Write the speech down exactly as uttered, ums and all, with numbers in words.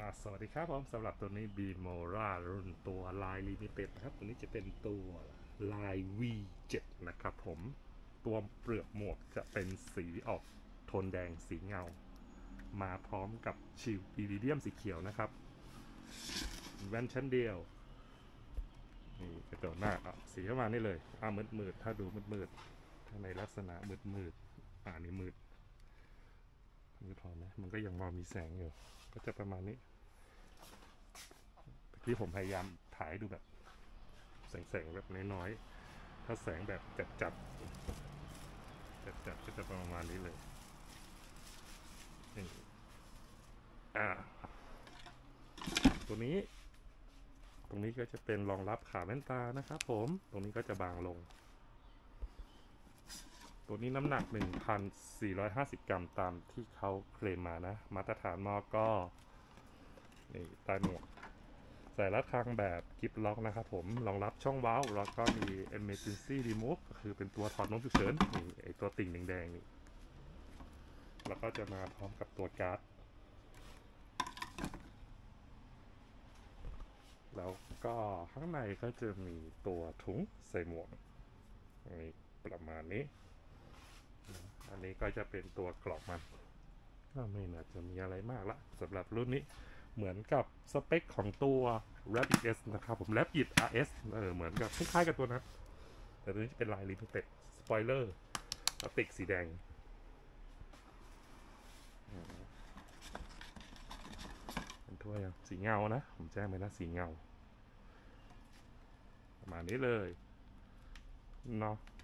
สวัสดีครับผมสำหรับตัวนี้ b ีโมรารุ่นตัวลายลิมิเต็ดนะครับตัวนี้จะเป็นตัวลาย วี เซเว่น นะครับผมตัวเปลือกหมวกจะเป็นสีออกโทนแดงสีเงามาพร้อมกับชิลอิริเดียมสีเขียวนะครับแว่นชั้นเดียวนี่กระจกหน้าอ่ะสีเข้ามานี่เลยอ่ามืดมืดถ้าดูมืดมืดถ้าในลักษณะมืดมืดอ่านี่มืดมืดพอไหมมันก็ยังมองมีแสงอยู่ก็จะประมาณนี้ที่ผมพยายามถ่ายดูแบบแสงๆแบบน้อยๆถ้าแสงแบบจัดๆจัดๆก็จะประมาณนี้เลยนี่อ่าตัวนี้ตรงนี้ก็จะเป็นรองรับขาแว่นตานะครับผมตรงนี้ก็จะบางลงตัวนี้น้ำหนัก หนึ่งพันสี่ร้อยห้าสิบ กรัมตามที่เขาเคลมมานะมาตรฐานมอก็นี่ใต้หมวกใส่ระฆังแบบกิฟล็อกนะครับผมรองรับช่องว้าวแล้วก็มี emergency remove ก็คือเป็นตัวถอดโน้มฉุกเฉินนี่ไอตัวติ่งแดงๆนี่แล้วก็จะมาพร้อมกับตัวการ์ดแล้วก็ข้างในก็จะมีตัวถุงใส่หมวกนี่ประมาณนี้อันนี้ก็จะเป็นตัวกรอบมันก็ไม่น่าจะมีอะไรมากละสำหรับรุ่นนี้เหมือนกับสเปคของตัว Rabbit S นะครับผม Rabbit อาร์ เอส เออเหมือนกับคล้ายๆกับตัวนั้นแต่ตัวนี้จะเป็นลายลิมิเต็ดสปอยเลอร์พลาสติกสีแดงเป็นถ้วยสีเงานะผมแจ้งไปนะสีเงาประมาณนี้เลยเนาะ